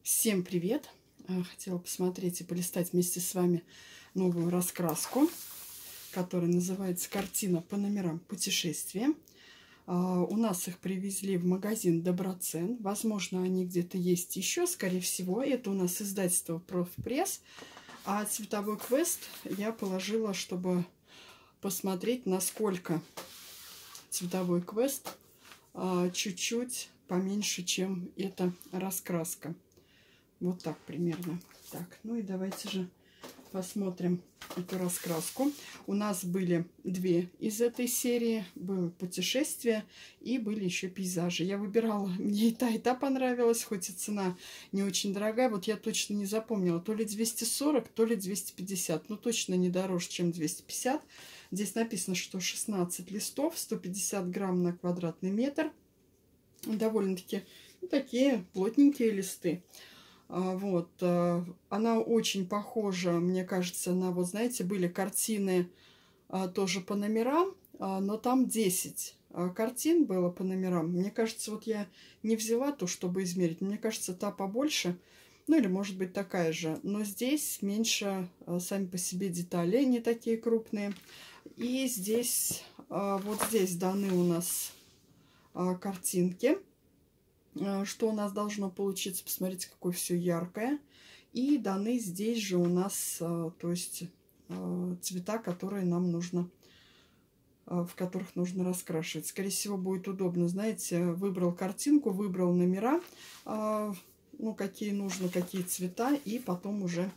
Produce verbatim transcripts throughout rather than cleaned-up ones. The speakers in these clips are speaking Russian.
Всем привет! Хотела посмотреть и полистать вместе с вами новую раскраску, которая называется «Картина по номерам путешествия». У нас их привезли в магазин Доброцен. Возможно, они где-то есть еще, скорее всего. Это у нас издательство Профпресс. А цветовой квест я положила, чтобы посмотреть, насколько цветовой квест чуть-чуть поменьше, чем эта раскраска. Вот так примерно. Так, ну и давайте же посмотрим эту раскраску. У нас были две из этой серии. Было путешествие и были еще пейзажи. Я выбирала, мне и та, и та понравилась, хоть и цена не очень дорогая. Вот я точно не запомнила, то ли двести сорок, то ли двести пятьдесят. Ну, точно не дороже, чем двести пятьдесят. Здесь написано, что шестнадцать листов, сто пятьдесят грамм на квадратный метр. Довольно-таки ну, такие плотненькие листы. Вот, она очень похожа, мне кажется, на, вот знаете, были картины тоже по номерам, но там десять картин было по номерам. Мне кажется, вот я не взяла ту, чтобы измерить, мне кажется, та побольше, ну или может быть такая же, но здесь меньше сами по себе детали, не такие крупные. И здесь, вот здесь даны у нас картинки. Что у нас должно получиться? Посмотрите, какое все яркое. И даны здесь же у нас, то есть цвета, которые нам нужно, в которых нужно раскрашивать. Скорее всего, будет удобно, знаете, выбрал картинку, выбрал номера, ну, какие нужно, какие цвета, и потом уже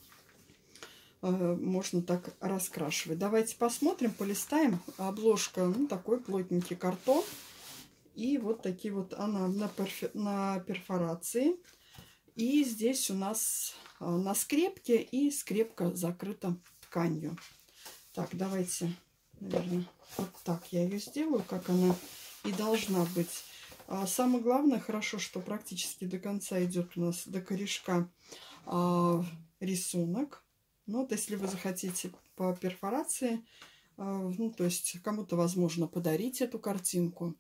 можно так раскрашивать. Давайте посмотрим, полистаем. Обложка, ну, такой плотненький картон. И вот такие вот она на, перфи, на перфорации. И здесь у нас на скрепке, и скрепка закрыта тканью. Так, давайте, наверное, вот так я ее сделаю, как она и должна быть. А самое главное, хорошо, что практически до конца идет у нас до корешка а, рисунок. Ну, вот если вы захотите по перфорации, а, ну, то есть кому-то возможно подарить эту картинку.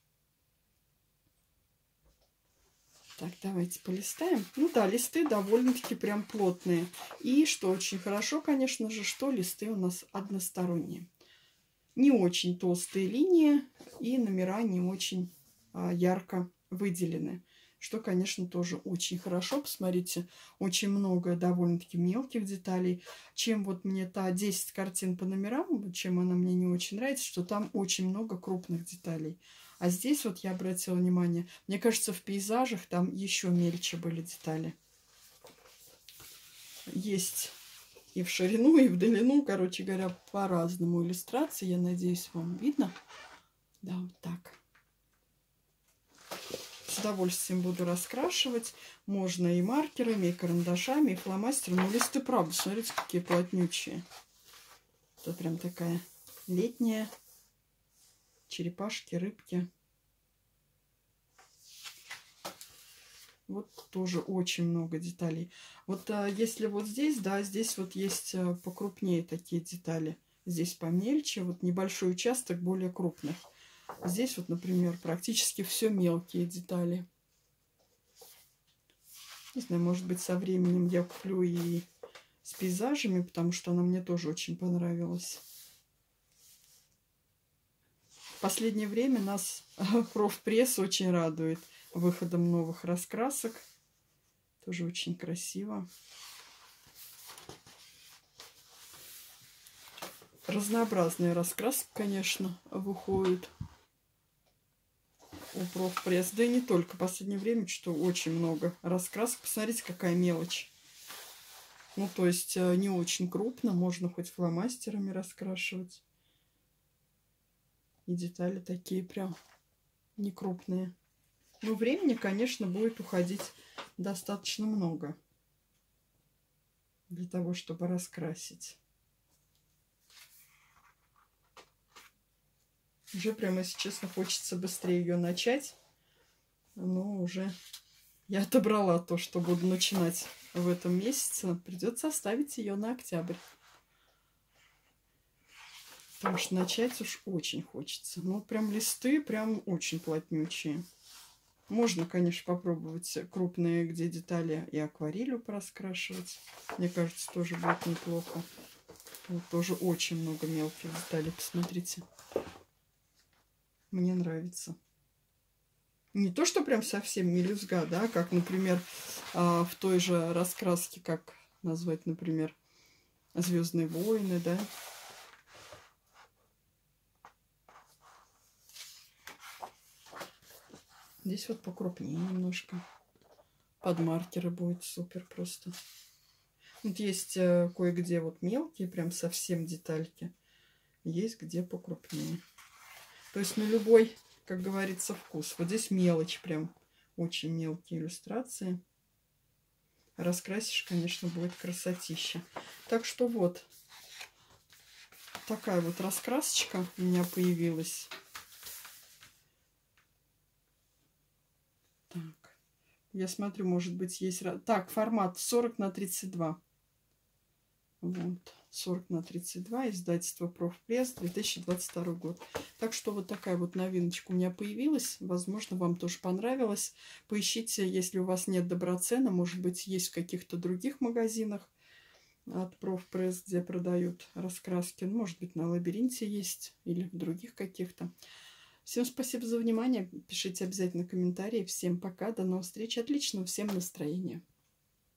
Так, давайте полистаем. Ну да, листы довольно-таки прям плотные. И что очень хорошо, конечно же, что листы у нас односторонние. Не очень толстые линии и номера не очень а, ярко выделены. Что, конечно, тоже очень хорошо. Посмотрите, очень много довольно-таки мелких деталей. Чем вот мне та десять картин по номерам, чем она мне не очень нравится, что там очень много крупных деталей. А здесь вот я обратила внимание, мне кажется, в пейзажах там еще мельче были детали. Есть и в ширину, и в длину, короче говоря, по-разному иллюстрации. Я надеюсь, вам видно. Да, вот так. С удовольствием буду раскрашивать. Можно и маркерами, и карандашами, и фломастером. Но листы, правда, смотрите, какие плотнючие. Это прям такая летняя. Черепашки, рыбки. Вот тоже очень много деталей. Вот а, если вот здесь, да, здесь вот есть а, покрупнее такие детали. Здесь помельче, вот небольшой участок более крупных. Здесь вот, например, практически все мелкие детали. Не знаю, может быть, со временем я куплю и с пейзажами, потому что она мне тоже очень понравилась. В последнее время нас Профпресс очень радует выходом новых раскрасок. Тоже очень красиво. Разнообразные раскраски, конечно, выходят у Профпресс. Да и не только. В последнее время что очень много раскрасок. Посмотрите, какая мелочь. Ну, то есть не очень крупно. Можно хоть фломастерами раскрашивать. И детали такие прям не крупные. Но времени, конечно, будет уходить достаточно много для того, чтобы раскрасить. Уже прямо, если честно, хочется быстрее ее начать. Но уже я отобрала то, что буду начинать в этом месяце. Придется оставить ее на октябрь. Потому что начать уж очень хочется. Ну, прям листы прям очень плотнючие. Можно, конечно, попробовать крупные, где детали и акварелью пораскрашивать. Мне кажется, тоже будет неплохо. Вот тоже очень много мелких деталей. Посмотрите. Мне нравится. Не то, что прям совсем мелюзга, да, как, например, в той же раскраске, как назвать, например, «Звездные войны», да. Здесь вот покрупнее немножко. Под маркеры будет супер просто. Вот есть кое-где вот мелкие, прям совсем детальки. Есть где покрупнее. То есть на любой, как говорится, вкус. Вот здесь мелочь прям. Очень мелкие иллюстрации. Раскрасишь, конечно, будет красотища. Так что вот. Такая вот раскрасочка у меня появилась. Так. Я смотрю, может быть, есть... Так, формат сорок на тридцать два. Вот. сорок на тридцать два. Издательство Профпресс, две тысячи двадцать второй год. Так что вот такая вот новиночка у меня появилась. Возможно, вам тоже понравилось. Поищите, если у вас нет Доброцена. Может быть, есть в каких-то других магазинах от Профпресс, где продают раскраски. Может быть, на Лабиринте есть или в других каких-то. Всем спасибо за внимание. Пишите обязательно комментарии. Всем пока. До новых встреч. Отличного всем настроения.